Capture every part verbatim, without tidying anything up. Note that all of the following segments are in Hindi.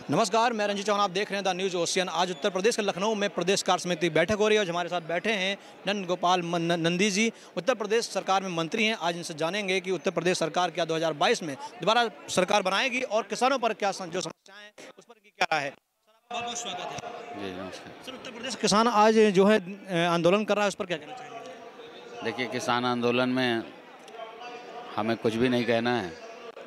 नमस्कार, मैं रंजीत चौहान, आप देख रहे हैं द न्यूज़ ओशियन। आज उत्तर प्रदेश के लखनऊ में प्रदेश कार्य समिति बैठक हो रही है और हमारे साथ बैठे हैं नंद गोपाल नंदी जी, उत्तर प्रदेश सरकार में मंत्री हैं। आज इनसे जानेंगे कि उत्तर प्रदेश सरकार क्या दो हज़ार बाईस में दोबारा सरकार बनाएगी और किसानों पर क्या जो समस्याएं हैं उस पर की क्या राय है। बहुत बहुत स्वागत है। जी नमस्कार सर, उत्तर प्रदेश किसान आज जो है आंदोलन कर रहा है, उस पर क्या कहना चाहेंगे? देखिए, किसान आंदोलन में हमें कुछ भी नहीं कहना है।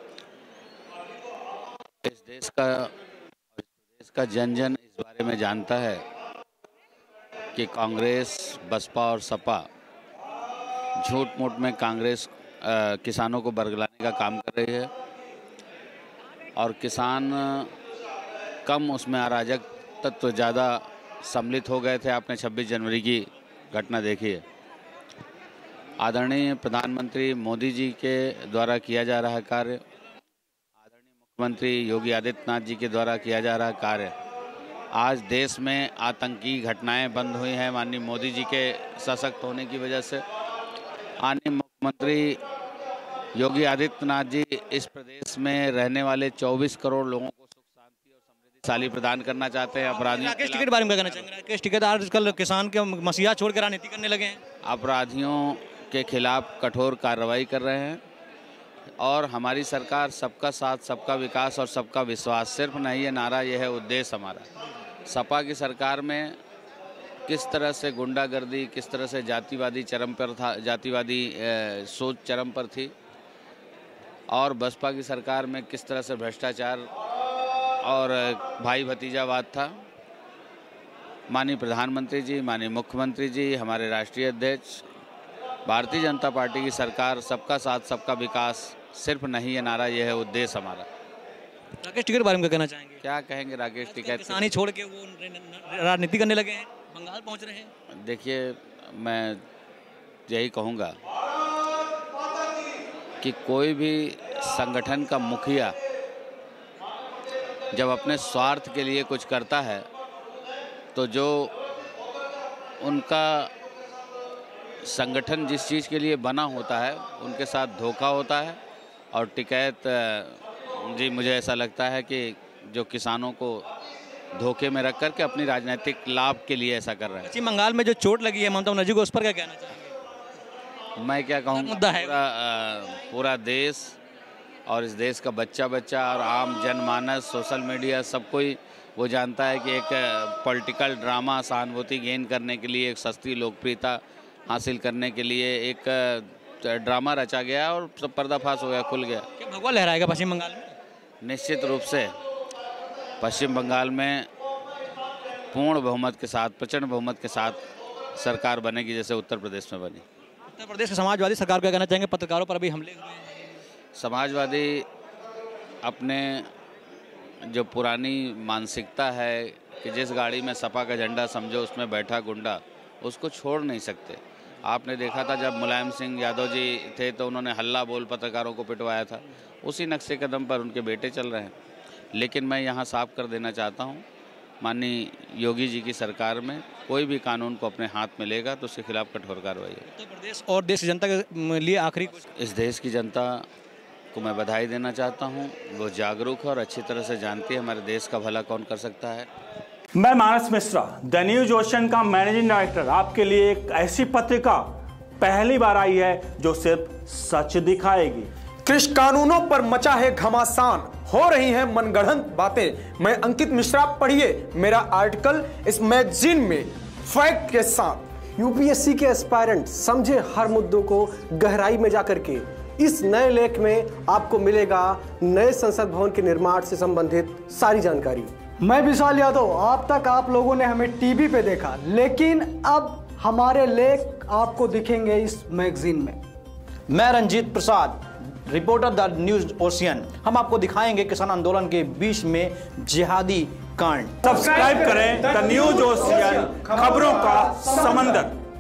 इस देश का देश का जन जन इस बारे में जानता है कि कांग्रेस, बसपा और सपा झूठ मूठ में कांग्रेस आ, किसानों को बरगलाने का काम कर रही है और किसान कम उसमें अराजक तत्व ज़्यादा सम्मिलित हो गए थे। आपने छब्बीस जनवरी की घटना देखी है। आदरणीय प्रधानमंत्री मोदी जी के द्वारा किया जा रहा कार्य, आदरणीय मुख्यमंत्री योगी आदित्यनाथ जी के द्वारा किया जा रहा कार्य, आज देश में आतंकी घटनाएं बंद हुई हैं माननीय मोदी जी के सशक्त होने की वजह से। माननीय मुख्यमंत्री योगी आदित्यनाथ जी इस प्रदेश में रहने वाले चौबीस करोड़ लोगों को सुख शांति और समृद्धिशाली प्रदान करना चाहते हैं। अपराधियों राकेश टिकैत बारे में क्या कहना चाहेंगे? राकेश टिकैत आजकल किसान के मसीहा छोड़ कर राजनीति करने लगे हैं। अपराधियों के खिलाफ कठोर कार्रवाई कर रहे हैं और हमारी सरकार सबका साथ, सबका विकास और सबका विश्वास सिर्फ नहीं है नारा, यह है उद्देश्य हमारा। सपा की सरकार में किस तरह से गुंडागर्दी, किस तरह से जातिवादी चरम पर था, जातिवादी सोच चरम पर थी, और बसपा की सरकार में किस तरह से भ्रष्टाचार और भाई भतीजावाद था। माननीय प्रधानमंत्री जी, माननीय मुख्यमंत्री जी, हमारे राष्ट्रीय अध्यक्ष, भारतीय जनता पार्टी की सरकार सबका साथ, सबका विकास सिर्फ नहीं है नारा, यह है उद्देश्य हमारा। राकेश टिकैत बारे में क्या कहना चाहेंगे? क्या कहेंगे राकेश टिकैत? किसानी छोड़ के वो राजनीति करने लगे हैं, बंगाल पहुंच रहे हैं। देखिए, मैं यही कहूँगा कि कोई भी संगठन का मुखिया जब अपने स्वार्थ के लिए कुछ करता है तो जो उनका संगठन जिस चीज़ के लिए बना होता है उनके साथ धोखा होता है। और टिकैत जी, मुझे ऐसा लगता है कि जो किसानों को धोखे में रख कर के अपनी राजनीतिक लाभ के लिए ऐसा कर रहे हैं। पश्चिम बंगाल में जो चोट लगी है ममता बनर्जी को, उस पर क्या कहना चाहेंगे? मैं क्या कहूँ, मुद्दा है पूरा, पूरा देश और इस देश का बच्चा बच्चा और आम जनमानस, सोशल मीडिया, सब कोई वो जानता है कि एक पॉलिटिकल ड्रामा, सहानुभूति गेन करने के लिए, एक सस्ती लोकप्रियता हासिल करने के लिए एक ड्रामा रचा गया और सब पर्दाफाश हो गया, खुल गया। क्या भगवा लहराएगा पश्चिम बंगाल में? निश्चित रूप से पश्चिम बंगाल में पूर्ण बहुमत के साथ, प्रचंड बहुमत के साथ सरकार बनेगी जैसे उत्तर प्रदेश में बनी। उत्तर प्रदेश के समाजवादी सरकार क्या कहना चाहेंगे? पत्रकारों पर अभी हमले हुए हैं। समाजवादी अपने जो पुरानी मानसिकता है कि जिस गाड़ी में सपा का झंडा समझो उसमें बैठा गुंडा, उसको छोड़ नहीं सकते। आपने देखा था जब मुलायम सिंह यादव जी थे तो उन्होंने हल्ला बोल पत्रकारों को पिटवाया था। उसी नक्शे कदम पर उनके बेटे चल रहे हैं। लेकिन मैं यहाँ साफ कर देना चाहता हूँ, माननीय योगी जी की सरकार में कोई भी कानून को अपने हाथ में लेगा तो उसके खिलाफ कठोर कार्रवाई है। उत्तर प्रदेश और देश की जनता के लिए आखिरी कुछ? इस देश की जनता को मैं बधाई देना चाहता हूँ। वो जागरूक है और अच्छी तरह से जानती है हमारे देश का भला कौन कर सकता है। मैं Manas Mishra, the news ocean का मैनेजिंग डायरेक्टर, आपके लिए एक ऐसी पत्रिका पहली बार आई है जो सिर्फ सच दिखाएगी। कृषि कानूनों पर मचा है घमासान, हो रही हैं मनगढ़ंत बातें। मैं अंकित मिश्रा, पढ़िए मेरा आर्टिकल इस मैगजीन में फैक्ट के साथ। यूपीएससी के एस्पायरेंट समझे हर मुद्दों को गहराई में जाकर के। इस नए लेख में आपको मिलेगा नए संसद भवन के निर्माण से संबंधित सारी जानकारी। मैं विशाल यादव, अब तक आप लोगों ने हमें टीवी पे देखा, लेकिन अब हमारे लेख आपको दिखेंगे इस मैगजीन में। मैं Ranjit Prasad, reporter the news ocean. हम आपको दिखाएंगे किसान आंदोलन के बीच में जिहादी कांड। सब्सक्राइब करें द न्यूज़ ओशियन, खबरों का समंदर।